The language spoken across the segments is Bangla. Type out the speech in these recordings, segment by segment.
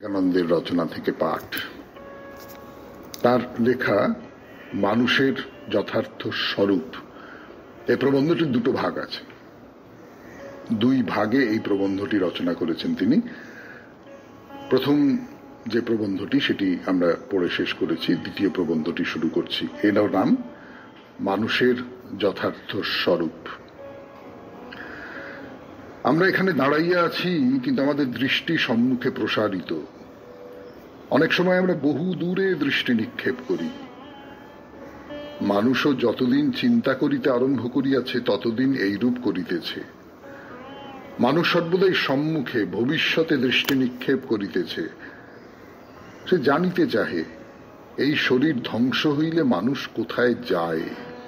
বিবেকানন্দের রচনা থেকে পাঠ। তার লেখা মানুষের যথার্থ স্বরূপ। এই প্রবন্ধটির দুটো ভাগ আছে, দুই ভাগে এই প্রবন্ধটি রচনা করেছেন তিনি। প্রথম যে প্রবন্ধটি সেটি আমরা পড়ে শেষ করেছি, দ্বিতীয় প্রবন্ধটি শুরু করছি। এটার নাম মানুষের যথার্থ স্বরূপ। আমরা এখানে দাঁড়াইয়া আছি, কিন্তু আমাদের দৃষ্টি সম্মুখে প্রসারিত। অনেক সময় আমরা বহু দূরে দৃষ্টি নিক্ষেপ করি। মানুষও যতদিন চিন্তা করিতে আরম্ভ করিয়াছে ততদিন এইরূপ করিতেছে। মানুষ সর্বদাই সম্মুখে ভবিষ্যতে দৃষ্টি নিক্ষেপ করিতেছে। সে জানিতে চাহে এই শরীর ধ্বংস হইলে মানুষ কোথায় যায়।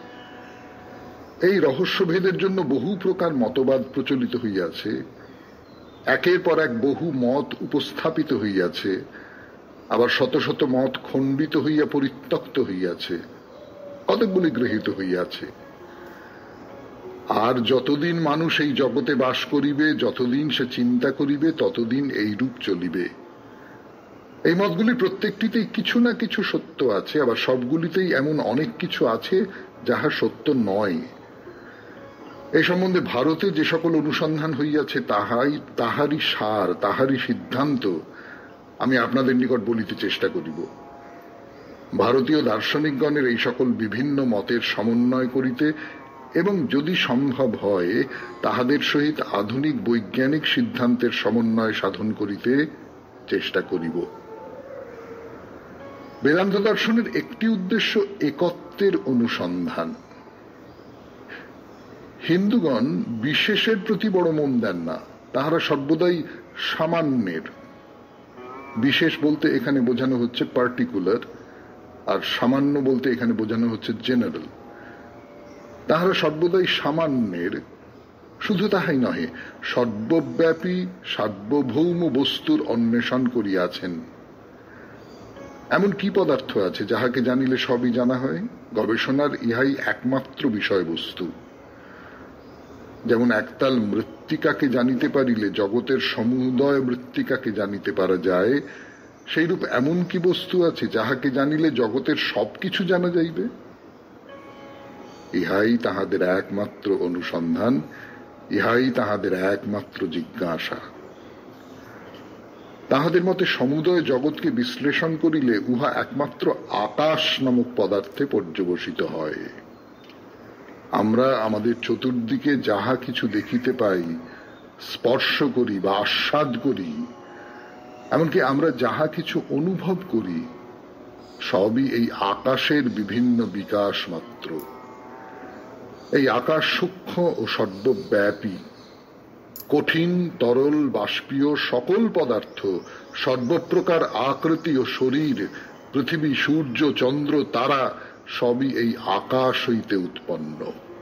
এই রহস্যভেদের জন্য বহু প্রকার মতবাদ প্রচলিত হইয়াছে, একের পর এক বহু মত উপস্থাপিত হইয়াছে, আবার শত শত মত খণ্ডিত হইয়া পরিত্যক্ত হইয়াছে, কতকগুলি গৃহীত হইয়াছে। আর যতদিন মানুষ এই জগতে বাস করিবে, যতদিন সে চিন্তা করিবে, ততদিন এই রূপ চলিবে। এই মতগুলি প্রত্যেকটিতেই কিছু না কিছু সত্য আছে, আবার সবগুলিতেই এমন অনেক কিছু আছে যাহা সত্য নয়। এই সম্বন্ধে ভারতে যে সকল অনুসন্ধান হইয়াছে তাহারই সার, তাহারই সিদ্ধান্ত আমি আপনাদের নিকট বলিতে চেষ্টা করিব। ভারতীয় দার্শনিকগণের এই সকল বিভিন্ন মতের সমন্বয় করিতে এবং যদি সম্ভব হয় তাহাদের সহিত আধুনিক বৈজ্ঞানিক সিদ্ধান্তের সমন্বয় সাধন করিতে চেষ্টা করিব। বেদান্ত দর্শনের একটি উদ্দেশ্য একত্বের অনুসন্ধান। হিন্দুগণ বিশেষের প্রতি বড় মন দেন না, তাহারা সর্বদাই সামান্যের। বিশেষ বলতে এখানে বোঝানো হচ্ছে পার্টিকুলার, আর সামান্য বলতে এখানে বোঝানো হচ্ছে জেনারেল। তাহারা সর্বদাই সামান্যের। শুধু তাহাই নহে, সর্বব্যাপী সার্বভৌম বস্তুর অন্বেষণ করিয়াছেন। এমন কি পদার্থ আছে যাহাকে জানিলে সবই জানা হয়? গবেষণার ইহাই একমাত্র বিষয়বস্তু। যেমন একতাল মৃত্তিকাকে জানিতে পারিলে জগতের সমুদয় মৃত্তিকাকে জানিতে পারা যায়, সেইরূপ এমন কি বস্তু আছে যাহাকে জানিলে জগতের সবকিছু জানা যাইবে? ইহাই তাহাদের একমাত্র অনুসন্ধান, ইহাই তাহাদের একমাত্র জিজ্ঞাসা। তাহাদের মতে সমুদয় জগৎকে বিশ্লেষণ করিলে উহা একমাত্র আকাশ নামক পদার্থে পর্যবসিত হয়। আমরা আমাদের চতুর্দিকে যাহা কিছু দেখিতে পাই, স্পর্শ করি বা আস্বাদ করি, এমনকি আমরা যাহা কিছু অনুভব করি, সবই এই আকাশের বিভিন্ন বিকাশ মাত্র। এই আকাশ সূক্ষ্ম ও সর্বব্যাপী। কঠিন, তরল, বাষ্পীয় সকল পদার্থ, সর্বপ্রকার আকৃতি ও শরীর, পৃথিবী, সূর্য, চন্দ্র, তারা সবই এই আকাশ হইতে উৎপন্ন।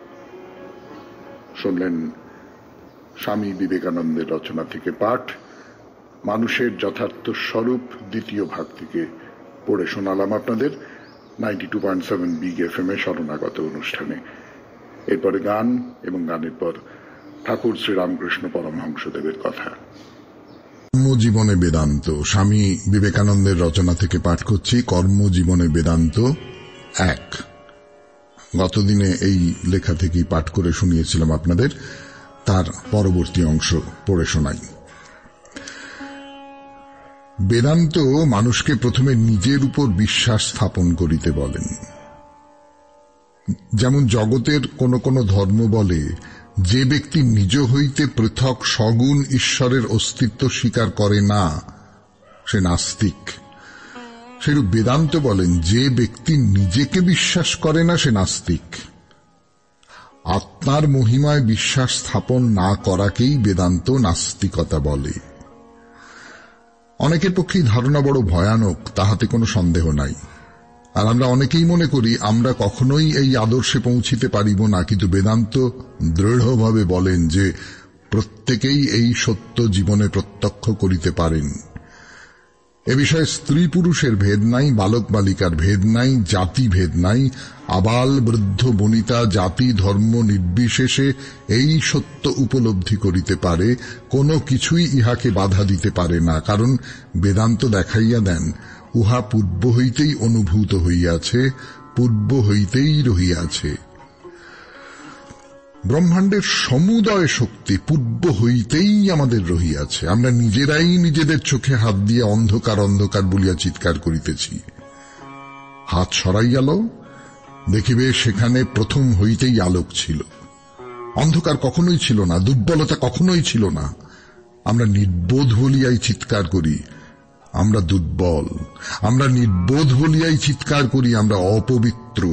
শুনলেন স্বামী বিবেকানন্দের রচনা থেকে পাঠ, মানুষের যথার্থ স্বরূপ, দ্বিতীয় ভাগ থেকে পড়ে শোনালাম আপনাদের 92.7 বিগ FM এ শরণাগত অনুষ্ঠানে। এরপরে গান এবং গানের পর ঠাকুর শ্রীরামকৃষ্ণ পরমহংসদেবের কথা। কর্মজীবনে বেদান্ত, স্বামী বিবেকানন্দের রচনা থেকে পাঠ করছি কর্মজীবনে বেদান্ত 1। গতদিনে এই লেখা থেকেই পাঠ করে শুনিয়েছিলাম আপনাদের, তার পরবর্তী অংশ পড়ে শোনাই। বেদান্ত মানুষকে প্রথমে নিজের উপর বিশ্বাস স্থাপন করিতে বলেন। যেমন জগতের কোন কোন ধর্ম বলে, যে ব্যক্তি নিজ হইতে পৃথক সগুণ ঈশ্বরের অস্তিত্ব স্বীকার করে না সে নাস্তিক। সেরূপ বেদান্ত বলেন, যে ব্যক্তি নিজেকে বিশ্বাস করে না সে নাস্তিক। আত্মার মহিমায় বিশ্বাস স্থাপন না করাকেই বেদান্ত নাস্তিকতা বলে। অনেকের পক্ষেই ধারণা বড় ভয়ানক, তাহাতে কোনো সন্দেহ নাই। আর আমরা অনেকেই মনে করি আমরা কখনোই এই আদর্শে পৌঁছিতে পারিব না, কিন্তু বেদান্ত দৃঢ়ভাবে বলেন যে প্রত্যেকেই এই সত্য জীবনে প্রত্যক্ষ করিতে পারেন। এ বিষয়ে স্ত্রী পুরুষের ভেদ নাই, বালক বালিকার ভেদ নাই, জাতি ভেদ নাই। আবাল বৃদ্ধ বনিতা জাতি ধর্ম নির্বিশেষে এই সত্য উপলব্ধি করিতে পারে, কোনো কিছুই ইহাকে বাধা দিতে পারে না। কারণ বেদান্ত দেখাইয়া দেন উহা পূর্ব হইতেই অনুভূত হইয়াছে, পূর্ব হইতেই রহিয়াছে। ব্রহ্মাণ্ডের সমুদয় শক্তি পূর্ব হইতেই আমাদের রহিয়াছে। আমরা নিজেরাই নিজেদের চোখে হাত দিয়ে অন্ধকার অন্ধকার বলিয়া চিৎকার করিতেছি। হাত সরাইয়া লও, দেখিবে সেখানে প্রথম হইতেই আলোক ছিল। অন্ধকার কখনোই ছিল না, দুর্বলতা কখনোই ছিল না। আমরা নির্বোধ বলিয়াই চিৎকার করি আমরা দুর্বল, আমরা নির্বোধ বলিয়াই চিৎকার করি আমরা অপবিত্র।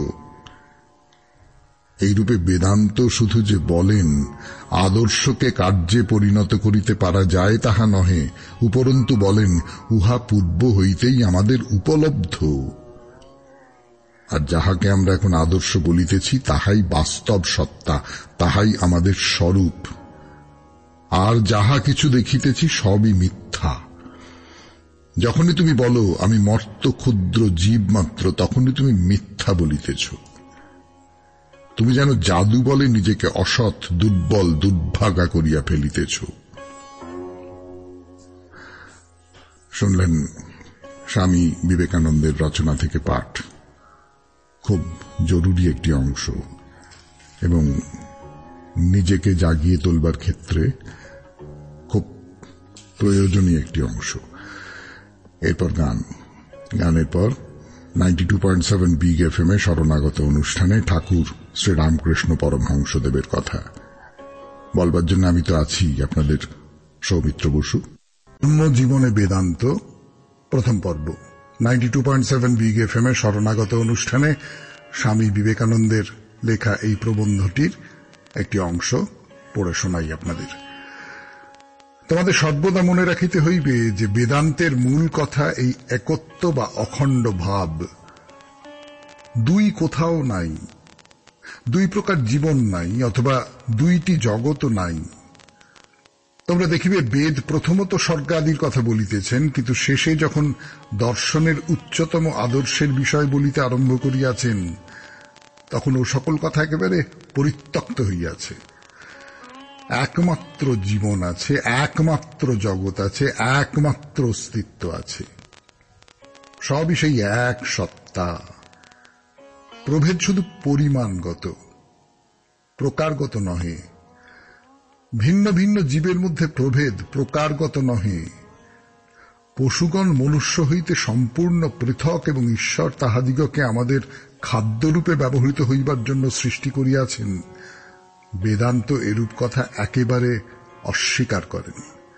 এইরূপে বেদান্ত শুধু যে বলেন আদর্শকে কার্যে পরিণত করিতে পারা যায় তাহা নহে, উপরন্তু বলেন উহা পূর্ব হইতেই আমাদের উপলব্ধ। আর যাহাকে আমরা এখন আদর্শ বলিতেছি তাহাই বাস্তব সত্তা, তাহাই আমাদের স্বরূপ। আর যাহা কিছু দেখিতেছি সবই মিথ্যা। যখনই তুমি বলো আমি মর্ত ক্ষুদ্র জীব মাত্র, তখনই তুমি মিথ্যা বলিতেছ। তুমি যেন জাদু বলে নিজেকে অসৎ, দুর্বল, দুর্ভাগা করিয়া ফেলিতেছ। শুনলেন স্বামী বিবেকানন্দের রচনা থেকে পাঠ। খুব জরুরি একটি অংশ এবং নিজেকে জাগিয়ে তোলবার ক্ষেত্রে খুব প্রয়োজনীয় একটি অংশ। এরপর গানের পর 92.7 বিগ এফএম এ শরণাগত অনুষ্ঠানে ঠাকুর শ্রীরামকৃষ্ণ পরমহংসদেবের কথা বলবার জন্য আমি তো আছি, আপনাদের সৌমিত্র বসু। জীবনে বেদান্ত প্রথম পর্ব 92.7 বিগ এফএম এ শরণাগত অনুষ্ঠানে স্বামী বিবেকানন্দের লেখা এই প্রবন্ধটির একটি অংশ পড়ে শোনাই আপনাদের। তোমাদের সর্বদা মনে রাখিতে হইবে যে বেদান্তের মূল কথা এই একত্ব বা অখণ্ড ভাব। দুই কোথাও নাই, দুই প্রকার জীবন নাই, অথবা দুইটি জগৎ নাই। তোমরা দেখিবে বেদ প্রথমত স্বর্গাদির কথা বলিতেছেন, কিন্তু শেষে যখন দর্শনের উচ্চতম আদর্শের বিষয় বলিতে আরম্ভ করিয়াছেন তখন ও সকল কথা একেবারে পরিত্যক্ত হইয়াছে। একমাত্র জীবন আছে, একমাত্র জগৎ আছে, একমাত্র অস্তিত্ব আছে, সবই সেই এক সত্তা। প্রভেদ শুধু পরিমাণগত, প্রকারগত নহে। ভিন্ন ভিন্ন জীবের মধ্যে প্রভেদ প্রকারগত নহে। পশুগণ মনুষ্য হইতে সম্পূর্ণ পৃথক এবং ঈশ্বর তাহাদিগকে আমাদের খাদ্যরূপে ব্যবহৃত হইবার জন্য সৃষ্টি করিয়াছেন। বেদান্ত এরূপ কথা একেবারে অস্বীকার করেন।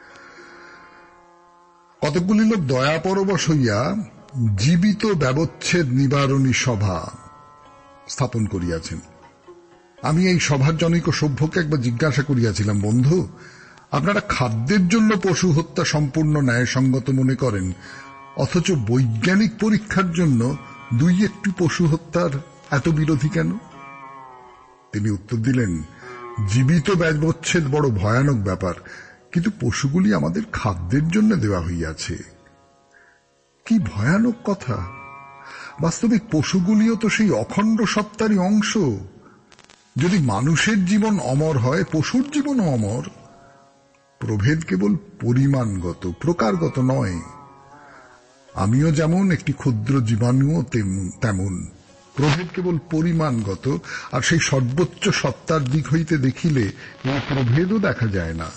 কতকগুলি লোক দয়াপরবশ হইয়া জীবিত ব্যবচ্ছেদ নিবারণী সভা স্থাপন করিয়াছেন। আমি এই সভার জনৈক সভ্যকে একবার জিজ্ঞাসা করিয়াছিলাম, বন্ধু, আপনারা খাদ্যের জন্য পশু হত্যা সম্পূর্ণ ন্যায়সঙ্গত মনে করেন, অথচ বৈজ্ঞানিক পরীক্ষার জন্য দুই একটি পশু হত্যার এত বিরোধী কেন? তিনি উত্তর দিলেন, জীবিত ব্যবচ্ছেদ বড় ভয়ানক ব্যাপার, কিন্তু পশুগুলি আমাদের খাদ্যের জন্য দেওয়া হইয়াছে। কি ভয়ানক কথা! বাস্তবিক পশুগুলিও তো সেই অখণ্ড সত্তারই অংশ। যদি মানুষের জীবন অমর হয়, পশুর জীবনও অমর। প্রভেদ কেবল পরিমাণগত, প্রকারগত নয়। আমিও যেমন একটি ক্ষুদ্র জীবাণুও তেমন। প্রভেদ কেবল পরিমাণগত, আর সেই সর্বোচ্চ সত্তার দিক হইতে দেখিলে এই প্রভেদও দেখা যায় না।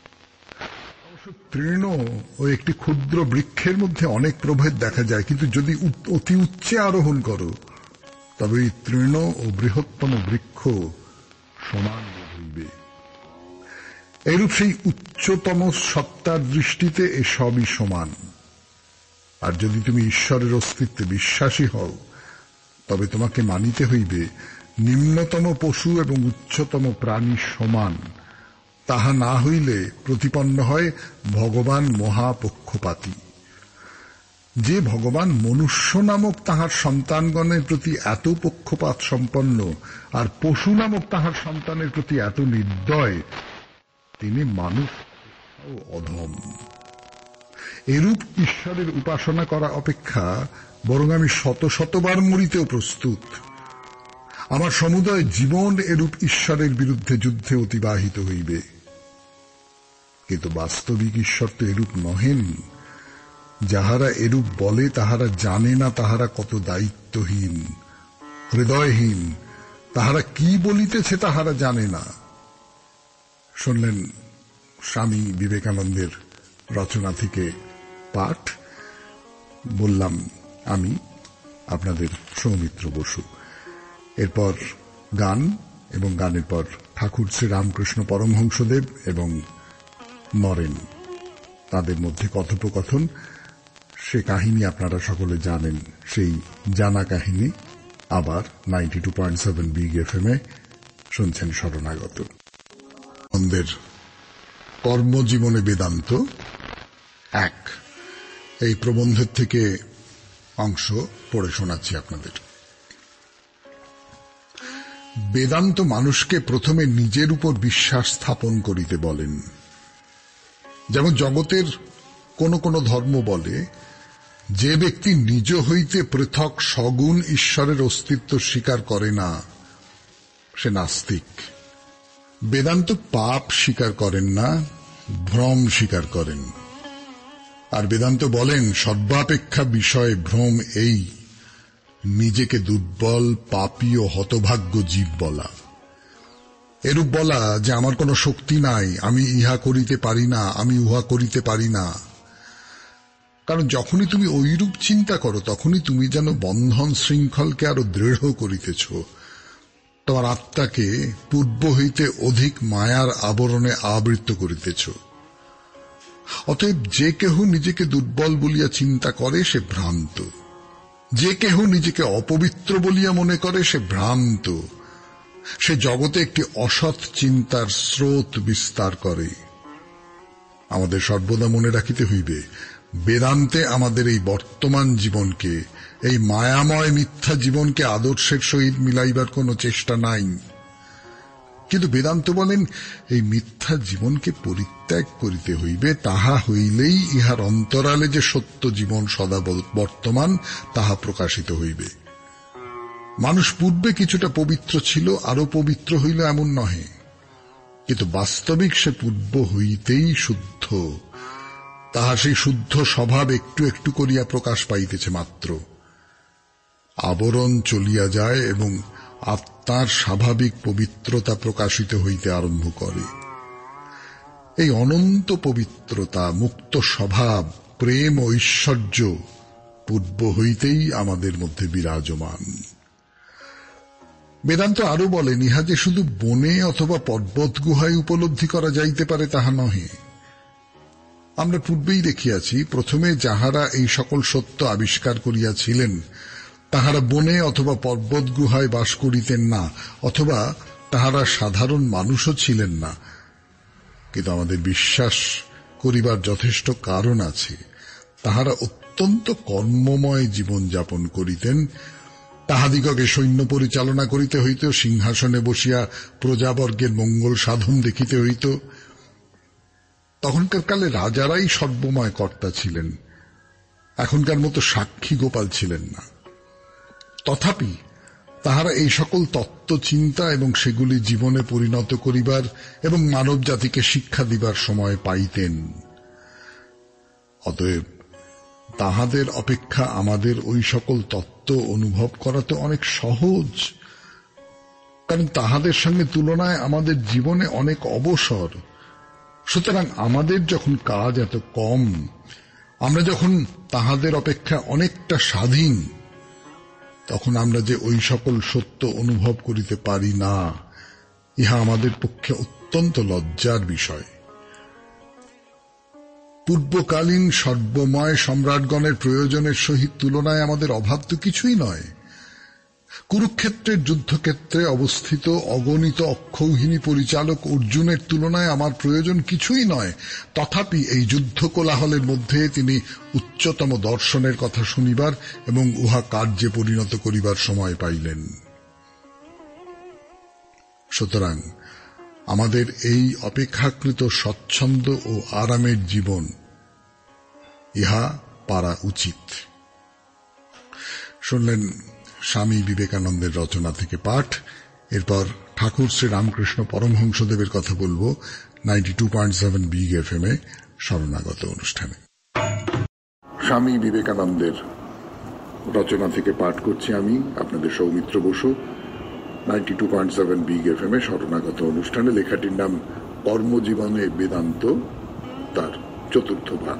তৃণ ও একটি ক্ষুদ্র বৃক্ষের মধ্যে অনেক প্রভেদ দেখা যায়, কিন্তু যদি অতি উচ্চে আরোহণ করো তবে এই তৃণ ও বৃহত্তম বৃক্ষ সমান হইবে। এরূপ সেই উচ্চতম সত্তার দৃষ্টিতে এসবই সমান। আর যদি তুমি ঈশ্বরের অস্তিত্বে বিশ্বাসী হও তবে তোমাকে মানিতে হইবে নিম্নতম পশু এবং উচ্চতম প্রাণী সমান। তাহা না হইলে প্রতিপন্ন হয় ভগবান মহাপক্ষপাতী। যে ভগবান মনুষ্য নামক তাহার সন্তানগণের প্রতি এত পক্ষপাত সম্পন্ন আর পশু নামক তাহার সন্তানের প্রতি এত নির্দয়, তিনি মানুষ ও অধম। এরূপ ঈশ্বরের উপাসনা করা অপেক্ষা বরং আমি শত শতবার মরিতেও প্রস্তুত। আমার সমুদয় জীবন এরূপ ঈশ্বরের বিরুদ্ধে যুদ্ধে অতিবাহিত হইবে। কিন্তু বাস্তবিক ঈশ্বর তো এরূপ নহেন। যাহারা এরূপ বলে তাহারা জানে না তাহারা কত দায়িত্বহীন, হৃদয়হীন। তাহারা কি বলিতেছে তাহারা জানে না। শুনলেন স্বামী বিবেকানন্দের রচনা থেকে পাঠ। বললাম আমি, আপনাদের সৌমিত্র বসু। এরপর গান, এবং গানের পর ঠাকুর শ্রী রামকৃষ্ণ পরমহংসদেব এবং নরেন, তাদের মধ্যে কথোপকথন। সে কাহিনী আপনারা সকলে জানেন, সেই জানা কাহিনী আবার 92.7 বিগ এফএম এ শুনছেন শরণাগত। আমাদের কর্মজীবনে বেদান্ত 1, এই প্রবন্ধের থেকে অংশ পড়ে শোনাচ্ছি আপনাদের। বেদান্ত মানুষকে প্রথমে নিজের উপর বিশ্বাস স্থাপন করিতে বলেন। যেমন জগতের কোন কোন ধর্ম বলে, যে ব্যক্তি নিজ হইতে পৃথক সগুণ ঈশ্বরের অস্তিত্ব স্বীকার করে না সে নাস্তিক। বেদান্ত পাপ স্বীকার করেন না, ভ্রম স্বীকার করেন। আর বেদান্ত বলেন সর্বাপেক্ষা বিষয় ভ্রম এই, নিজেকে দুর্বল, পাপী ও হতভাগ্য জীব বলা। এরূপ বলা যে আমার কোনো শক্তি নাই, আমি ইহা করিতে পারি না, আমি উহা করিতে পারি না। কারণ যখনই তুমি ঐরূপ চিন্তা করো তখনই তুমি যেন বন্ধন শৃঙ্খলকে আরো দৃঢ় করিতেছ, তোমার আত্মাকে পূর্ব হইতে অধিক মায়ার আবরণে আবৃত করিতেছ। অতএব যে কেহ নিজেকে দুর্বল বলিয়া চিন্তা করে সে ভ্রান্ত, যে কেহ নিজেকে অপবিত্র বলিয়া মনে করে সে ভ্রান্ত। সে জগতে একটি অসৎ চিন্তার স্রোত বিস্তার করে। আমাদের সর্বদা মনে রাখিতে হইবে, বেদান্তে আমাদের এই বর্তমান জীবনকে, এই মায়াময় মিথ্যা জীবনকে আদর্শের সহিত মিলাইবার কোনো চেষ্টা নাই। কিন্তু বেদান্ত বলেন এই মিথ্যা জীবনকে পরিত্যাগ করিতে হইবে, তাহা হইলেই ইহার অন্তরালে যে সত্য জীবন সদা বর্তমান তাহা প্রকাশিত হইবে। মানুষ পূর্বে কিছুটা পবিত্র ছিল, আরো পবিত্র হইল এমন নহে, কিন্তু বাস্তবিক সে পূর্ব হইতেই শুদ্ধ। তাহা সেই শুদ্ধ স্বভাব একটু একটু করিয়া প্রকাশ পাইতেছে মাত্র। আবরণ চলিয়া যায় এবং আত্মার স্বাভাবিক পবিত্রতা প্রকাশিত হইতে আরম্ভ করে। এই অনন্ত পবিত্রতা, মুক্ত স্বভাব, প্রেম ও ঐশ্বর্য পূর্ব হইতেই আমাদের মধ্যে বিরাজমান। বেদান্ত আরো বলেন, ইহা যে শুধু বনে অথবা পর্বত গুহায় উপলব্ধি করা যাইতে পারে তাহা নহে। আমরা পূর্বেই দেখিয়াছি, প্রথমে যাহারা এই সকল সত্য আবিষ্কার করিয়াছিলেন তাহারা বনে অথবা পর্বত গুহায় বাস করিতেন না, অথবা তাহারা সাধারণ মানুষও ছিলেন না। কিন্তু আমাদের বিশ্বাস করিবার যথেষ্ট কারণ আছে। তাহারা অত্যন্ত কর্মময় জীবন যাপন করিতেন। তাহাদিগকে সৈন্য পরিচালনা করিতে হইত, সিংহাসনে বসিয়া প্রজাবর্গের মঙ্গল সাধন দেখিতে হইত। তখনকার কালে রাজারাই সর্বময় কর্তা ছিলেন, এখনকার মতো সাক্ষী গোপাল ছিলেন না। তথাপি তাহারা এই সকল তত্ত্ব চিন্তা এবং সেগুলি জীবনে পরিণত করিবার এবং মানব জাতিকে শিক্ষা দিবার সময় পাইতেন। অতএব তাহাদের অপেক্ষা আমাদের ওই সকল তত্ত্ব অনুভব করা তো অনেক সহজ, কারণ তাহাদের সঙ্গে তুলনায় আমাদের জীবনে অনেক অবসর। সুতরাং আমাদের যখন কাজ এত কম, আমরা যখন তাহাদের অপেক্ষা অনেকটা স্বাধীন, তখন আমরা যে ওই সকল সত্য অনুভব করিতে পারি না, ইহা আমাদের পক্ষে অত্যন্ত লজ্জার বিষয়। পূর্বকালীন সর্বময় সম্রাটগণের প্রয়োজনের সহিত তুলনায় আমাদের অভাব তো কিছুই নয়। কুরুক্ষেত্রের যুদ্ধক্ষেত্রে অবস্থিত অগণিত অক্ষৌহিনী পরিচালক অর্জুনের তুলনায় আমার প্রয়োজন কিছুই নয়। তথাপি এই যুদ্ধ কোলাহলের মধ্যে তিনি উচ্চতম দর্শনের কথা শুনিবার এবং উহা কার্যে পরিণত করিবার সময় পাইলেন। সুতরাং আমাদের এই অপেক্ষাকৃত স্বচ্ছন্দ ও আরামের জীবন ইহা পারা উচিত। শুনলেন স্বামী বিবেকানন্দের রচনা থেকে পাঠ। এরপর ঠাকুর শ্রী রামকৃষ্ণ পরমহংসদেবের কথা বলবো 92.7 বিগ এফএম এ শরণাগত অনুষ্ঠানে। স্বামী বিবেকানন্দের রচনা থেকে পাঠ করছি আমি, আপনাদের সৌমিত্র বসু, 92.7 বিগ এফএম এ শরণাগত অনুষ্ঠানে। লেখাটির নাম কর্মজীবনে বেদান্ত, তার চতুর্থ ভাগ।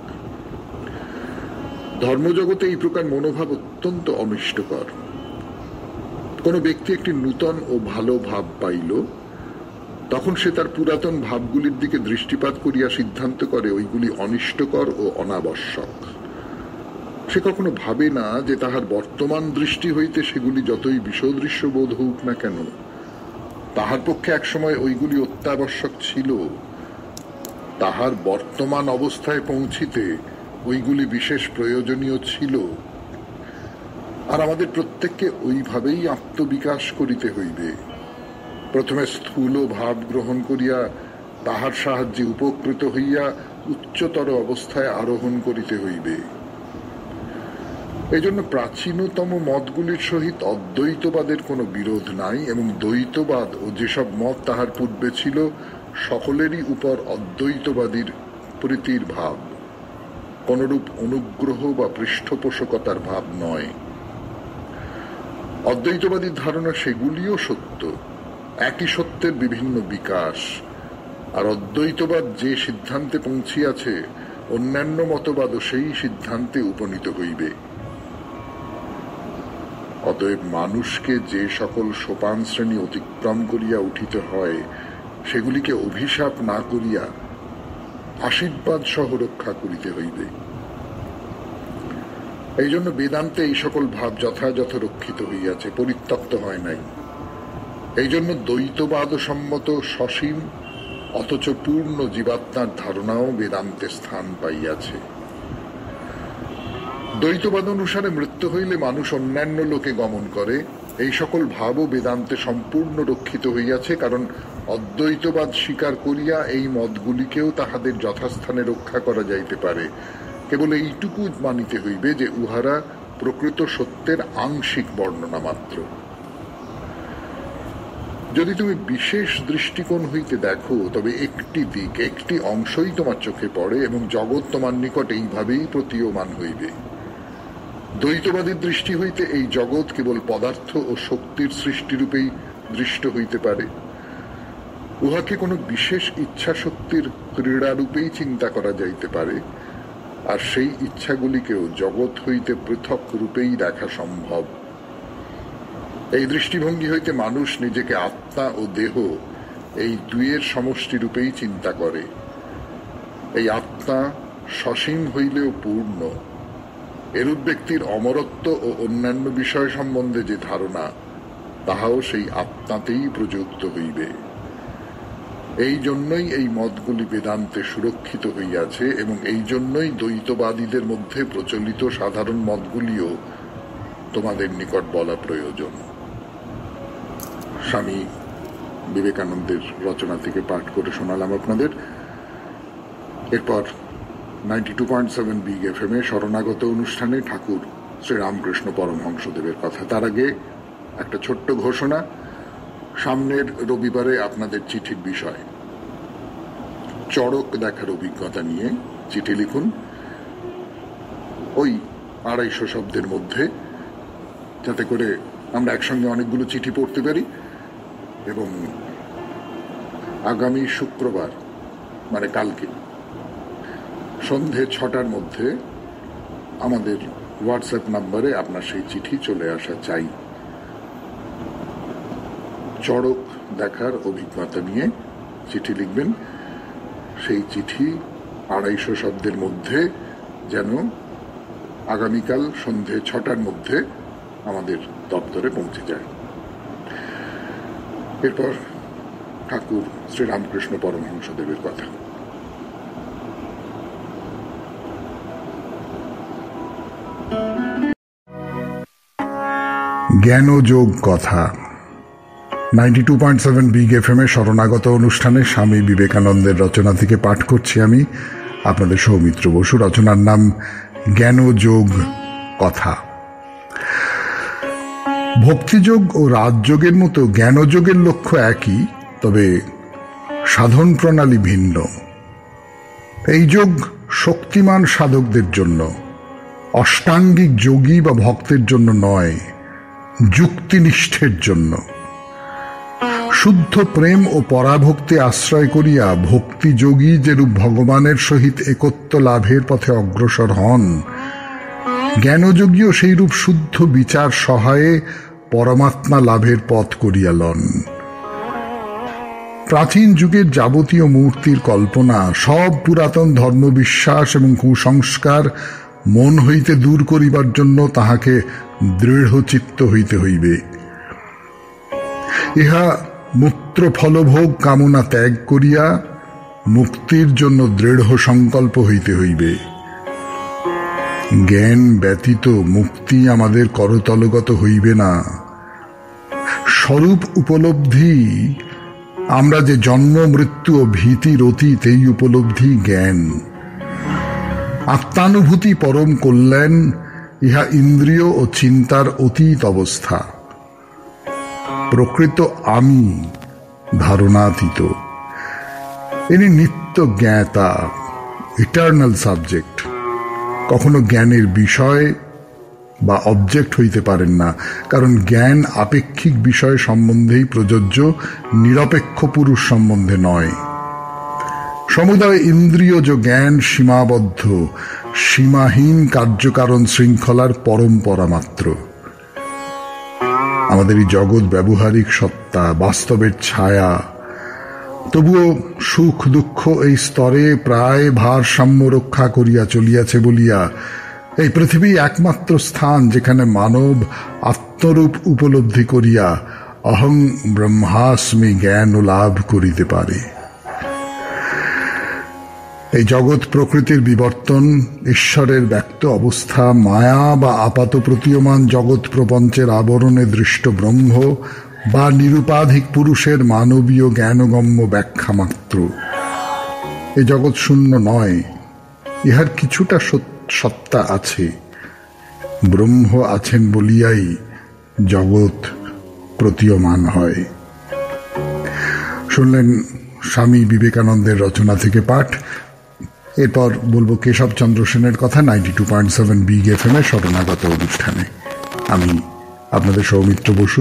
ধর্মজগতে এই প্রকার মনোভাব অত্যন্ত অনিষ্টকর। কোন ব্যক্তি একটি নূতন ও ভালো ভাব পাইল, তখন সে তার পুরাতন ভাবগুলির দিকে দৃষ্টিপাত করিয়া সিদ্ধান্ত করে ওইগুলি অনিষ্টকর ও অনাবশ্যক। সে কখনো ভাবে না যে তাহার বর্তমান দৃষ্টি হইতে সেগুলি যতই বিষদৃশ্য বোধ হোক না কেন, তাহার পক্ষে একসময় ওইগুলি অত্যাবশ্যক ছিল। তাহার বর্তমান অবস্থায় পৌঁছিতে ওইগুলি বিশেষ প্রয়োজনীয় ছিল। আর আমাদের প্রত্যেককে ওইভাবেই আত্মবিকাশ করিতে হইবে। প্রথমে স্থূল ভাব গ্রহণ করিয়া তাহার সাহায্যে উপকৃত হইয়া উচ্চতর অবস্থায় আরোহণ করিতে হইবে। এই জন্য প্রাচীনতম মতগুলির সহিত অদ্বৈতবাদের কোনো বিরোধ নাই, এবং দ্বৈতবাদ ও যেসব মত তাহার পূর্বে ছিল সকলেরই উপর অদ্বৈতবাদীর প্রীতির ভাব, কোনরূপ অনুগ্রহ বা পৃষ্ঠপোষকতার ভাব নয়। অদ্বৈতবাদীর ধারণা সেগুলিও সত্য, একই সত্যের বিভিন্ন বিকাশ। আর অদ্বৈতবাদ যে সিদ্ধান্তে পৌঁছিয়াছে, অন্যান্য মতবাদও সেই সিদ্ধান্তে উপনীত হইবে। অতএব মানুষকে যে সকল সোপান শ্রেণী অতিক্রম করিয়া উঠিতে হয়, সেগুলিকে অভিশাপ না করিয়া আশীর্বাদ সহ রক্ষা করিতে হইবে। এই জন্য বেদান্তে এই সকল ভাব যথাযথ রক্ষিত হইয়াছে, পরিত্যক্ত হয় নাই। এই জন্য দ্বৈতবাদ সম্মত সসীম অথচ পূর্ণ জীবাত্মার ধারণাও বেদান্তে স্থান পাইয়াছে। দ্বৈতবাদ অনুসারে মৃত্যু হইলে মানুষ অন্যান্য লোকে গমন করে, এই সকল ভাবও বেদান্তে সম্পূর্ণ রক্ষিত হইয়াছে, কারণ অদ্বৈতবাদ স্বীকার করিয়া এই মতগুলিকেও তাহাদের যথাস্থানে রক্ষা করা যাইতে পারে। কেবল এইটুকু মানিতে হইবে যে উহারা প্রকৃত সত্যের আংশিক বর্ণনা মাত্র। যদি তুমি বিশেষ দৃষ্টিকোণ হইতে দেখো, তবে একটি দিক, একটি অংশই তোমার চোখে পড়ে, এবং জগৎ তোমার নিকট এইভাবেই প্রতীয়মান হইবে। দ্বৈতবাদীর দৃষ্টি হইতে এই জগৎ কেবল পদার্থ ও শক্তির সৃষ্টিরূপেই দৃষ্ট হইতে পারে। উহাকে কোনো বিশেষ ইচ্ছা শক্তির ক্রীড়ারূপেই চিন্তা করা যাইতে পারে, আর সেই ইচ্ছাগুলিকেও জগৎ হইতে পৃথক রূপেই দেখা সম্ভব। এই দৃষ্টিভঙ্গি হইতে মানুষ নিজেকে আত্মা ও দেহ এই দুইয়ের সমষ্টি রূপেই চিন্তা করে। এই আত্মা সসীম হইলেও পূর্ণ। এরূপ ব্যক্তির অমরত্ব ও অন্যান্য বিষয় সম্বন্ধে যে ধারণা, তাহাও সেই আত্মাতেই প্রযুক্ত হইবে। এই জন্যই এই মতগুলি বেদান্তে সুরক্ষিত হইয়াছে, এবং এই জন্যই দ্বৈতবাদীদের মধ্যে প্রচলিত সাধারণ মতগুলিও তোমাদের নিকট বলা প্রয়োজন। স্বামী বিবেকানন্দের রচনা থেকে পাঠ করে শোনালাম আপনাদের। এরপর 92.7 বিগ এফএম এ শরণাগত অনুষ্ঠানে ঠাকুর শ্রী রামকৃষ্ণ পরমহংসদেবের কথা। তার আগে একটা ছোট্ট ঘোষণা। সামনের রবিবারে আপনাদের চিঠির বিষয় চড়ক দেখার অভিজ্ঞতা নিয়ে চিঠি লিখুন, ওই 250 শব্দের মধ্যে, যাতে করে আমরা একসঙ্গে অনেকগুলো চিঠি পড়তে পারি। এবং আগামী শুক্রবার, মানে কালকে সন্ধে 6টার মধ্যে আমাদের হোয়াটসঅ্যাপ নাম্বারে আপনার সেই চিঠি চলে আসা চাই। চড়ক দেখার অভিজ্ঞতা নিয়ে চিঠি লিখবেন। সেই চিঠি 250 শব্দের মধ্যে যেন আগামীকাল সন্ধে 6টার মধ্যে আমাদের দপ্তরে পৌঁছে যায়। এরপর ঠাকুর শ্রী রামকৃষ্ণ পরমহংসদেবের কথা। জ্ঞানযোগ কথা 92.7 বিগ এফএম এ শরণাগত অনুষ্ঠানে স্বামী বিবেকানন্দের রচনা থেকে পাঠ করছি আমি, আপনাদের সৌমিত্র বসু। রচনার নাম জ্ঞানযোগ কথা। ভক্তিযোগ ও রাজযোগের মতো জ্ঞানযোগের লক্ষ্য একই, তবে সাধন প্রণালী ভিন্ন। এই যোগ শক্তিমান সাধকদের জন্য, অষ্টাঙ্গিক যোগী বা ভক্তের জন্য নয়, যুক্তিনিষ্ঠের জন্য। শুদ্ধ প্রেম ও পরাভক্তি আশ্রয় করিয়া ভক্তিযোগী যেরূপ ভগবানের সহিত একত্ব লাভের পথে অগ্রসর হন, জ্ঞানযোগীও সেইরূপ শুদ্ধ বিচার সহায়ে পরমাত্মা লাভের পথ করিয়া লন। প্রাচীন যুগের যাবতীয় মূর্তির কল্পনা, সব পুরাতন ধর্মবিশ্বাস এবং কুসংস্কার মন হইতে দূর করিবার জন্য তাহাকে দৃঢ়চিত্ত হইতে হইবে। ইহা মূত্র ফলভোগ কামনা ত্যাগ করিয়া মুক্তির জন্য দৃঢ় সংকল্প হইতে হইবে। জ্ঞান ব্যতীত মুক্তি আমাদের করতলগত হইবে না। স্বরূপ উপলব্ধি, আমরা যে জন্ম মৃত্যু ও ভীতির অতীত, এই উপলব্ধি জ্ঞান। আত্মানুভূতি পরম কল্যাণ, ইহা ইন্দ্রিয় ও চিন্তার অতীত অবস্থা। প্রকৃত আমি ধারণাতীত, ইনি নিত্য জ্ঞাতা, ইটার্নাল সাবজেক্ট। কখনো জ্ঞানের বিষয় বা অবজেক্ট হইতে পারেন না, কারণ জ্ঞান আপেক্ষিক বিষয় সম্বন্ধেই প্রযোজ্য, নিরপেক্ষ পুরুষ সম্বন্ধে নয়। সমুদয় ইন্দ্রিয়জ জ্ঞান সীমাবদ্ধ, সীমাহীন কার্যকারণ শৃঙ্খলার পরম্পরা মাত্র। আমাদের এই জগৎ ব্যবহারিক সত্তা, বাস্তবের ছায়া। তবুও সুখ দুঃখ এই স্তরে প্রায় ভারসাম্য রক্ষা করিয়া চলিয়াছে বলিয়া এই পৃথিবী একমাত্র স্থান যেখানে মানব আত্মরূপ উপলব্ধি করিয়া অহং ব্রহ্মাস্মি জ্ঞান লাভ করিতে পারে। এই জগৎ প্রকৃতির বিবর্তন, ঈশ্বরের ব্যক্ত অবস্থা, মায়া বা আপাত প্রতীয়মান জগৎ প্রপঞ্চের আবরণে দৃষ্ট ব্রহ্ম বা নিরুপাধিক পুরুষের মানবীয় জ্ঞানগম্য ব্যাখ্যা মাত্র। এই জগৎ শূন্য নয়, ইহার কিছুটা সত্তা আছে। ব্রহ্ম আছেন বলিয়াই জগৎ প্রতীয়মান হয়। শুনলেন স্বামী বিবেকানন্দের রচনা থেকে পাঠ। এরপর বলবো কেশবচন্দ্র সেনের কথা 92.7 বিগ এফএম এর শরণাগত অনুষ্ঠানে। আমি আপনাদের সৌমিত্র বসু।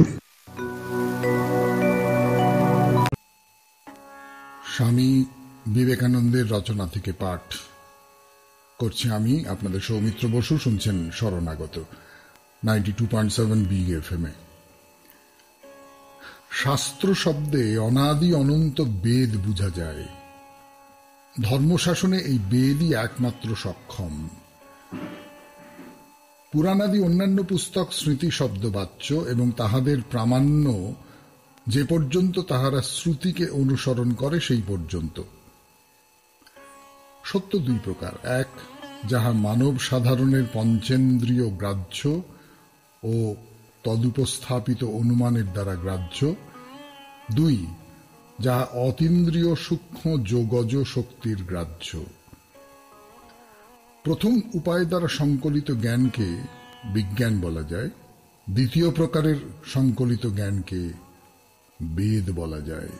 স্বামী বিবেকানন্দের রচনা থেকে পাঠ করছি আমি, আপনাদের সৌমিত্র বসু। শুনছেন শরণাগত 92.7 বিগ এফএম এ। শাস্ত্র শব্দে অনাদি অনন্ত বেদ বুঝা যায়। ধর্মশাসনে এই বেদই একমাত্র সক্ষম। পুরাণাদি অন্যান্য পুস্তক স্মৃতি শব্দবাচ্য এবং তাহাদের প্রামাণ্য যে পর্যন্ত তাহারা শ্রুতিকে অনুসরণ করে সেই পর্যন্ত। সত্য দুই প্রকার: এক, যাহা মানব সাধারণের পঞ্চেন্দ্রিয় গ্রাহ্য ও তদুপস্থাপিত অনুমানের দ্বারা গ্রাহ্য; দুই, যাহা অতীন্দ্রিয় সূক্ষ্ম যোগজ শক্তির গ্রাহ্য। প্রথম উপায় দ্বারা সংকলিত জ্ঞানকে বিজ্ঞান বলা যায়, দ্বিতীয় প্রকারের সংকলিত জ্ঞানকে বেদ বলা যায়।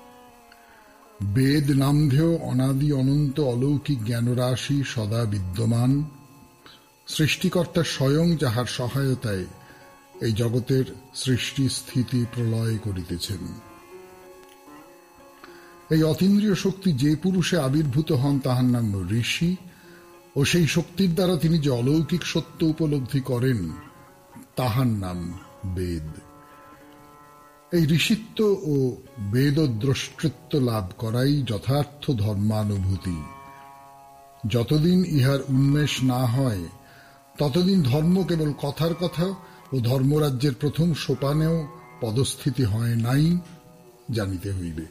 বেদ নামধেয় অনাদি অনন্ত অলৌকিক জ্ঞানরাশি সদা বিদ্যমান, সৃষ্টিকর্তা স্বয়ং যাহার সহায়তায় এই জগতের সৃষ্টি স্থিতি প্রলয় করিতেছেন। এই অতীন্দ্রিয় শক্তি যে পুরুষে আবির্ভূত হন তাহার নাম ঋষি, ও সেই শক্তির দ্বারা তিনি যে অলৌকিক সত্য উপলব্ধি করেন তাহার নাম বেদ। এই ঋষিত্ব ও বেদদ্রষ্টৃত্ব লাভ করাই যথার্থ ধর্মানুভূতি। যতদিন ইহার উন্মেষ না হয় ততদিন ধর্ম কেবল কথার কথা ও ধর্মরাজ্যের প্রথম সোপানেও পদস্থিতি হয় নাই জানিতে হইবে।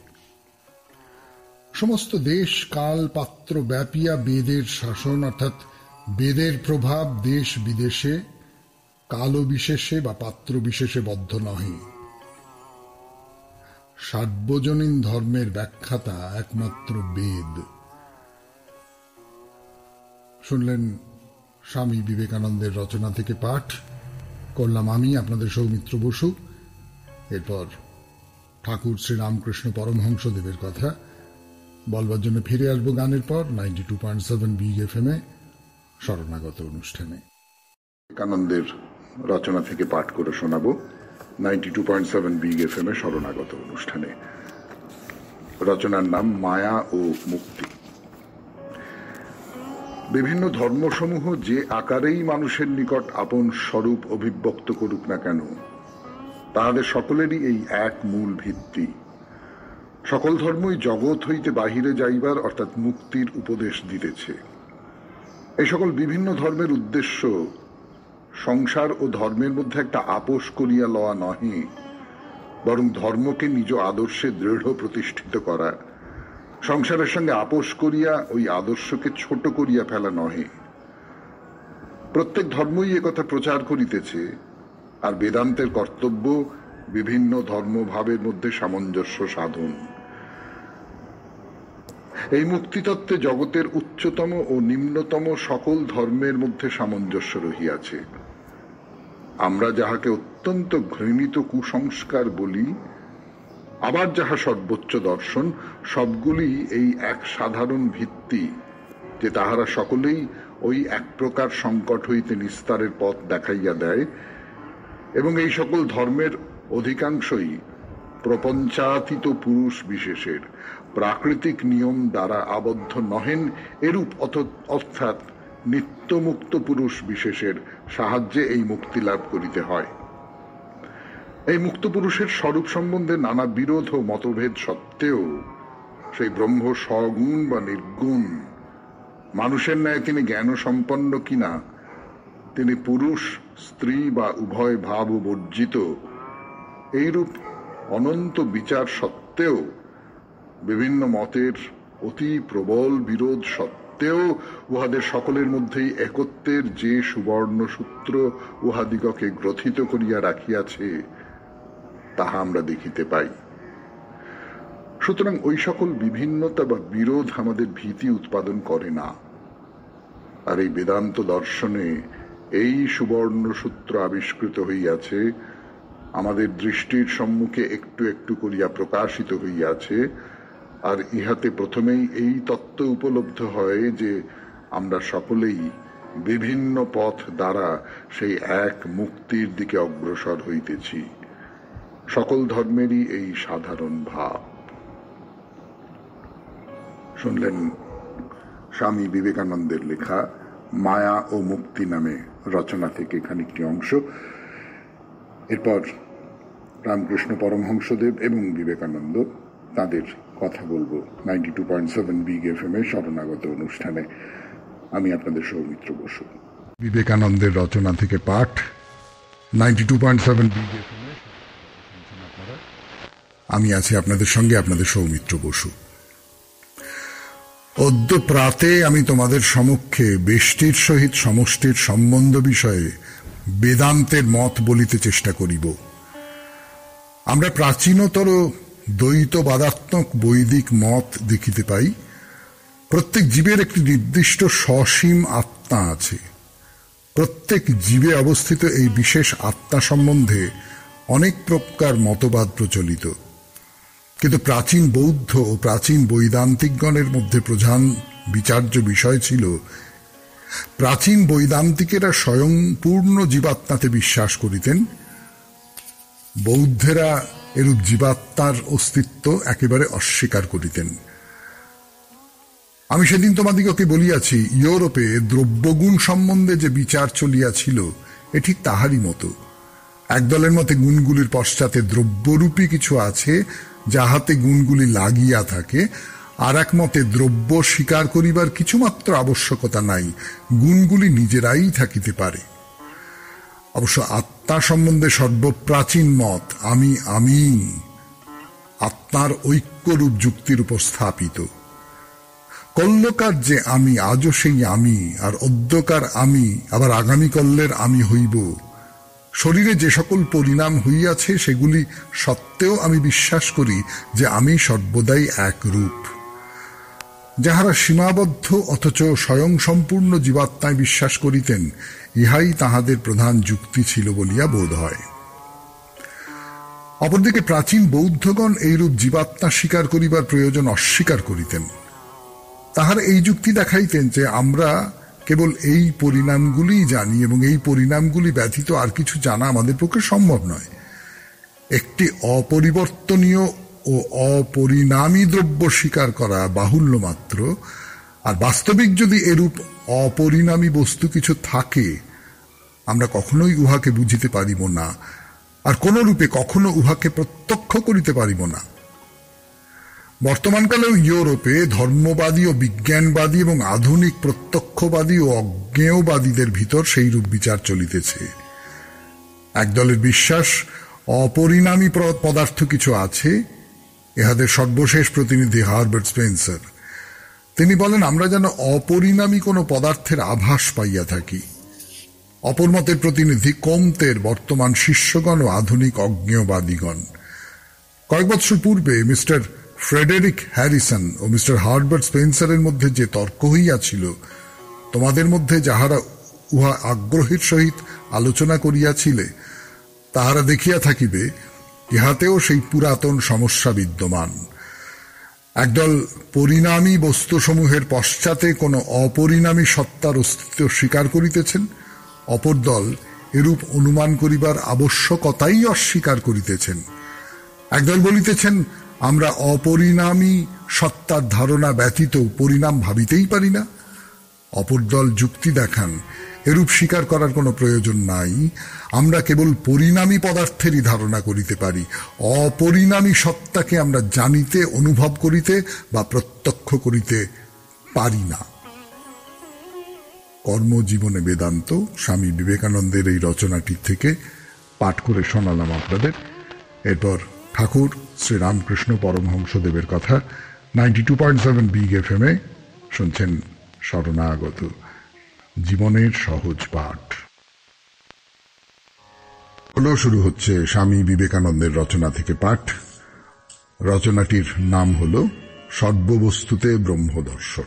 সমস্ত দেশ কাল পাত্র ব্যাপিয়া বেদের শাসন, অর্থাৎ বেদের প্রভাব দেশ বিদেশে কাল বিশেষে বা পাত্র বিশেষে বদ্ধ নহে। সার্বজনীন ধর্মের ব্যাখ্যাতা একমাত্র বেদ। শুনলেন স্বামী বিবেকানন্দের রচনা থেকে পাঠ করলাম আমি আপনাদের সৌমিত্র বসু। এরপর ঠাকুর শ্রীরামকৃষ্ণ পরমহংসদেবের কথা বলবার জন্য ফিরে আসবো গানের পর 92.7 বিগ এফএম-এ শরণাগত অনুষ্ঠানে। বিবেকানন্দের রচনা থেকে পাঠ করে শোনাবো 92.7 বিগ এফএম-এ শরণাগত অনুষ্ঠানে। রচনার নাম মায়া ও মুক্তি। বিভিন্ন ধর্মসমূহ যে আকারেই মানুষের নিকট আপন স্বরূপ অভিব্যক্ত করুক না কেন, তাহাদের সকলেরই এই এক মূল ভিত্তি। সকল ধর্মই জগৎ হইতে বাহিরে যাইবার অর্থাৎ মুক্তির উপদেশ দিতেছে। এই সকল বিভিন্ন ধর্মের উদ্দেশ্য সংসার ও ধর্মের মধ্যে একটা আপোষ করিয়া লওয়া নহে, বরং ধর্মকে নিজ আদর্শে দৃঢ় প্রতিষ্ঠিত করা। সংসারের সঙ্গে আপোষ করিয়া ওই আদর্শকে ছোট করিয়া ফেলা নহে। প্রত্যেক ধর্মই একথা প্রচার করিতেছে, আর বেদান্তের কর্তব্য বিভিন্ন ধর্মভাবের মধ্যে সামঞ্জস্য সাধন। এই মুক্তিতত্ত্বে জগতের উচ্চতম ও নিম্নতম সকল ধর্মের মধ্যে সামঞ্জস্য রহিয়াছে। আমরা যাহাকে অত্যন্ত ঘৃণিত কুসংস্কার বলি, আবার যাহা সর্বোচ্চ দর্শন, সবগুলি এই এক সাধারণ ভিত্তি যে তাহারা সকলেই ওই এক প্রকার সংকট হইতে নিস্তারের পথ দেখাইয়া দেয়, এবং এই সকল ধর্মের অধিকাংশই প্রপঞ্চাতীত পুরুষ বিশেষের প্রাকৃতিক নিয়ম দ্বারা আবদ্ধ নহেন, এরূপ অর্থাৎ নিত্যমুক্ত পুরুষ বিশেষের সাহায্যে এই মুক্তি লাভ করিতে হয়। এই মুক্ত পুরুষের স্বরূপ সম্বন্ধে নানা বিরোধ ও মতভেদ সত্ত্বেও সেই ব্রহ্ম সগুণ বা নির্গুণ, মানুষের ন্যায় তিনি জ্ঞান সম্পন্ন কিনা, তিনি পুরুষ স্ত্রী বা উভয় ভাব বর্জিত, এইরূপ অনন্ত বিচার সত্ত্বেও, বিভিন্ন মতের অতি প্রবল বিরোধ সত্ত্বেও উহাদের সকলের মধ্যেই একত্বের যে সুবর্ণ সূত্র উহাদিগকে গ্রথিত করিয়া রাখিয়াছে, তাহা আমরা দেখিতে পাই। সুতরাং ওই সকল বিভিন্নতা বা বিরোধ আমাদের ভীতি উৎপাদন করে না। আর এই বেদান্ত দর্শনে এই সুবর্ণ সূত্র আবিষ্কৃত হইয়াছে, আমাদের দৃষ্টির সম্মুখে একটু একটু করিয়া প্রকাশিত হইয়াছে। আর ইহাতে প্রথমেই এই তত্ত্ব উপলব্ধ হয় যে আমরা সকলেই বিভিন্ন পথ দ্বারা সেই এক মুক্তির দিকে অগ্রসর হইতেছি। সকল ধর্মেরই এই সাধারণ ভাব। শুনলেন স্বামী বিবেকানন্দের লেখা মায়া ও মুক্তি নামে রচনা থেকে খানিকটি অংশ। এরপর রামকৃষ্ণ পরমহংসদেব এবং বিবেকানন্দ তাদের কথা বলবো 92.7 বিগ এফএম-এ শরণাগত অনুষ্ঠানে। আমি আপনাদের সৌমিত্র বসু। বিবেকানন্দের রচনা থেকে পাঠ 92.7 বিগ এফএম-এ। আমি আছি আপনাদের সঙ্গে, আপনাদের সৌমিত্র বসু। অদ্য প্রাতে আমি তোমাদের সমক্ষে বেষ্টির সহিত সমষ্টির সম্বন্ধ বিষয়ে বেদান্তের মত বলিতে চেষ্টা করিব। আমরা প্রাচীনতর দ্বৈতবাদাত্মক বৈদিক মত দেখিতে পাই। প্রত্যেক জীবের একটি নির্দিষ্ট সসীম আত্মা আছে। প্রত্যেক জীবে অবস্থিত এই বিশেষ আত্মা সম্বন্ধে অনেক প্রকার মতবাদ প্রচলিত, কিন্তু প্রাচীন বৌদ্ধ ও প্রাচীন বৈদান্তিকগণের মধ্যে প্রধান বিচার্য বিষয় ছিল, প্রাচীন বৈদান্তিকেরা স্বয়ং পূর্ণ জীবাত্মাতে বিশ্বাস করিতেন, বৌদ্ধেরা এরূপ জীবাত্মার অস্তিত্ব একেবারে অস্বীকার করিতেন। আমি সেদিন তোমাদিগকে বলিয়াছি, ইউরোপে দ্রব্যগুণ সম্বন্ধে যে বিচার চলিয়াছিল এ ঠিক তাহারই মতো। একদলের মতে গুণগুলির পশ্চাতে দ্রব্যরূপী কিছু আছে, যাহাতে গুণগুলি লাগিয়া থাকে, আর এক মতে দ্রব্য স্বীকার করিবার কিছুমাত্র আবশ্যকতা নাই, গুণগুলি নিজেরাই থাকিতে পারে। অবশ্য আত্মা সম্বন্ধে সর্বপ্রাচীন মত আমি আত্মার ঐক্যরূপ যুক্তির উপর স্থাপিত। কল্যকার যে আমি আজও সেই আমি, আর অদ্যকার আমি আবার আগামীকল্যের আমি হইব। শরীরে যে সকল পরিণাম হইয়াছে সেগুলি সত্ত্বেও আমি বিশ্বাস করি যে আমি সর্বদাই এক রূপ। যাহারা সীমাবদ্ধ অথচ স্বয়ংসম্পূর্ণ জীবাত্মায় বিশ্বাস করিতেন, ইহাই তাহাদের প্রধান যুক্তি ছিল বলিয়া বোধ হয়। অপরদিকে প্রাচীন বৌদ্ধগণ এইরূপ জীবাত্মা স্বীকার করিবার প্রয়োজন অস্বীকার করিতেন। তাহারা এই যুক্তি দেখাইতেন যে আমরা কেবল এই পরিণামগুলি জানি এবং এই পরিণামগুলি ব্যতীত আর কিছু জানা আমাদের পক্ষে সম্ভব নয়। একটি অপরিবর্তনীয় ও অপরিণামী দ্রব্য স্বীকার করা বাহুল্য মাত্র, আর বাস্তবিক যদি এরূপ অপরিণামী বস্তু কিছু থাকে, আমরা কখনোই উহাকে বুঝিতে পারিব না, আর কোন রূপে কখনো উহাকে প্রত্যক্ষ করিতে পারিব না। বর্তমানকালেও ইউরোপে ধর্মবাদী ও বিজ্ঞানবাদী এবং আধুনিক প্রত্যক্ষবাদী ও অজ্ঞেয়বাদীদের ভিতর সেইরূপ বিচার চলিতেছে। একদলের বিশ্বাস অপরিণামী পদার্থ কিছু আছে। ইহাদের সর্বশেষ প্রতিনিধি হার্বার্ট স্পেন্সার। তিনি বলেন, আমরা যেন অপরিণামী কোন পদার্থের আভাস পাইয়া থাকি। অপর মতের প্রতিনিধি কোমতের বর্তমান শিষ্যগণ ও আধুনিক অজ্ঞেয়বাদীগণ। কয়েক বছর পূর্বে মিস্টার ফ্রেডেরিক হ্যারিসন ও মিস্টার হার্বার্ট স্পেন্সারের মধ্যে যে তর্ক হইয়াছিল, তোমাদের মধ্যে যাহারা উহা আগ্রহের সহিত আলোচনা করিয়াছিলে, তাহারা দেখিয়া থাকিবে ইহাতেও সেই পুরাতন সমস্যা বিদ্যমান। একদল পরিণামী বস্তুসমূহের পশ্চাতে কোন অপরিণামী সত্তার অস্তিত্ব স্বীকার করিতেছেন, অপর দল এরূপ অনুমান করিবার আবশ্যকতাই অস্বীকার করিতেছেন। একদল বলিতেছেন, আমরা অপরিণামী সত্তার ধারণা ব্যতীত পরিণাম ভাবিতেই পারি না। অপর দল যুক্তি দেখান, এরূপ স্বীকার করার কোনো প্রয়োজন নাই, আমরা কেবল পরিণামী পদার্থেরই ধারণা করিতে পারি, অপরিণামী সত্তাকে আমরা জানিতে, অনুভব করিতে বা প্রত্যক্ষ করিতে পারি না। কর্মজীবনে বেদান্ত স্বামী বিবেকানন্দের এই রচনাটি থেকে পাঠ করে শোনালাম আপনাদের। এরপর ঠাকুর শ্রীরামকৃষ্ণ পরমহংসদেবের কথা 92.7 বিগ FM এ শুনছেন শরণাগত, জীবনের সহজ পাঠ। শুরু হচ্ছে স্বামী বিবেকানন্দের রচনা থেকে পাঠ। রচনাটির নাম হল সর্ববস্তুতে ব্রহ্মদর্শন।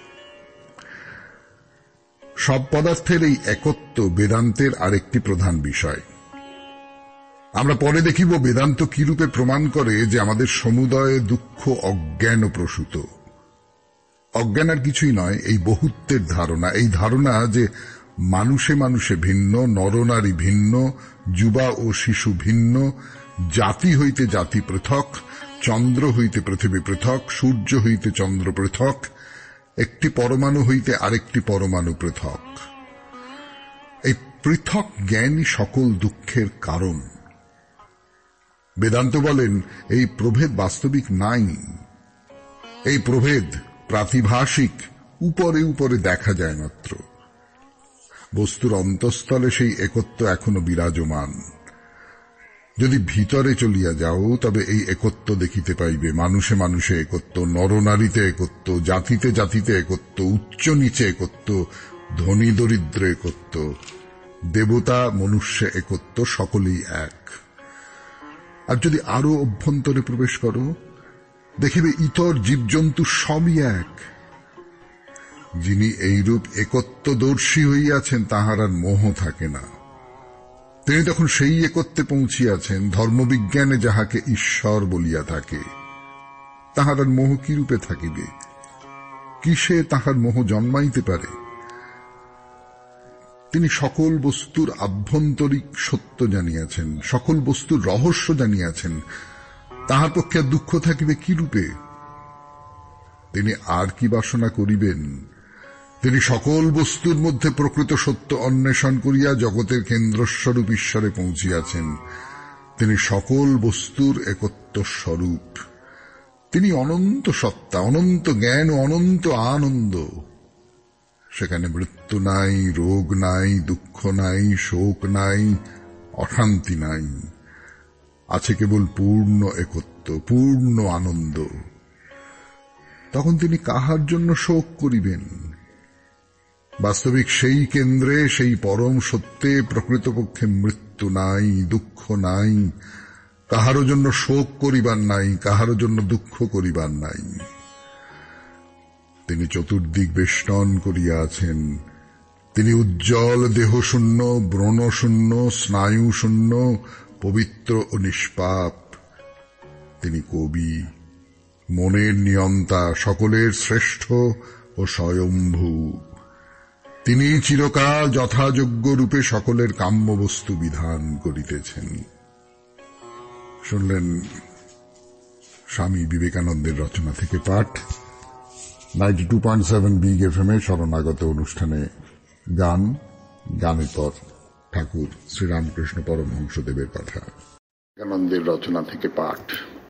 সব পদার্থের এই একত্ব বেদান্তের আরেকটি প্রধান বিষয়। আমরা পরে দেখিব বেদান্ত কিরূপে প্রমাণ করে যে আমাদের সমুদয় দুঃখ অজ্ঞান প্রসূত। অজ্ঞান আর কিছুই নয়, এই বহুত্বের ধারণা, এই ধারণা যে মানুষে মানুষে ভিন্ন, নরনারী ভিন্ন, যুবা ও শিশু ভিন্ন, জাতি হইতে জাতি পৃথক, চন্দ্র হইতে পৃথিবী পৃথক, সূর্য হইতে চন্দ্র পৃথক, একটি পরমাণু হইতে আরেকটি পরমাণু পৃথক। এই পৃথক জ্ঞানই সকল দুঃখের কারণ। বেদান্ত বলেন এই প্রভেদ বাস্তবিক নাই, এই প্রভেদ প্রাতিভাসিক, উপরে উপরে দেখা যায় মাত্র। বস্তুর অন্তঃস্থলে সেই একত্ব এখনো বিরাজমান। যদি ভিতরে চলিয়া যাও তবে এই একত্ব দেখিতে পাইবে। মানুষে মানুষে একত্ব, নরনারীতে একত্ব, জাতিতে জাতিতে একত্ব, উচ্চ নিচে একত্ব, ধনী দরিদ্র একত্ব, দেবতা মনুষ্যে একত্ব, সকলেই এক। আর যদি আরো অভ্যন্তরে প্রবেশ করো, দেখিবে ইতর জীবজন্তু সবই এক। যিনি এইরূপ একত্বদর্শী হইয়াছেন তাহার আর মোহ থাকে না। তিনি তখন সেই একত্বে পৌঁছিয়াছেন ধর্মবিজ্ঞানে যাহাকে ঈশ্বর বলিয়া থাকে। তাহার আর মোহ কিরূপে থাকিবে? কিসে তাহার মোহ জন্মাইতে পারে? তিনি সকল বস্তুর আভ্যন্তরিক সত্য জানিয়াছেন, সকল বস্তুর রহস্য জানিয়াছেন। তাহার পক্ষে আর দুঃখ থাকিবে কিরূপে? তিনি আর কি বাসনা করিবেন? তিনি সকল বস্তুর মধ্যে প্রকৃত সত্য অন্বেষণ করিয়া জগতের কেন্দ্রস্বরূপ ঈশ্বরে পৌঁছিয়াছেন। তিনি সকল বস্তুর একত্ব স্বরূপ। তিনি অনন্ত সত্তা, অনন্ত জ্ঞান ও অনন্ত আনন্দ। সেখানে মৃত্যু নাই, রোগ নাই, দুঃখ নাই, শোক নাই, অশান্তি নাই। আছে কেবল পূর্ণ একত্ব, পূর্ণ আনন্দ। তখন তিনি কাহার জন্য শোক করিবেন? বাস্তবিক সেই কেন্দ্রে, সেই পরম সত্যে প্রকৃতপক্ষে মৃত্যু নাই, দুঃখ নাই, কাহারও জন্য শোক করিবার নাই, কাহারও জন্য দুঃখ করিবার নাই। তিনি চতুর্দিক বেষ্টন করিয়া আছেন। তিনি উজ্জ্বল দেহশূন্য, ব্রণশূন্য, স্নায়ুশূন্য, পবিত্র ও নিষ্পাপ। তিনি কবি, মনের নিয়ন্তা, সকলের শ্রেষ্ঠ ও স্বয়ম্ভূ। তিনি চিরকাল যথাযোগ্য রূপে সকলের কাম্যবস্তু বিধান করিতেছেন। শুনলেন স্বামী বিবেকানন্দের রচনা থেকে পাঠ 92.7 বিগ এফএম এ শরণাগত অনুষ্ঠানে গান, গানের পর ঠাকুর শ্রীরামকৃষ্ণ পরমহংসদেবের কথা। বিবেকানন্দের রচনা থেকে পাঠ।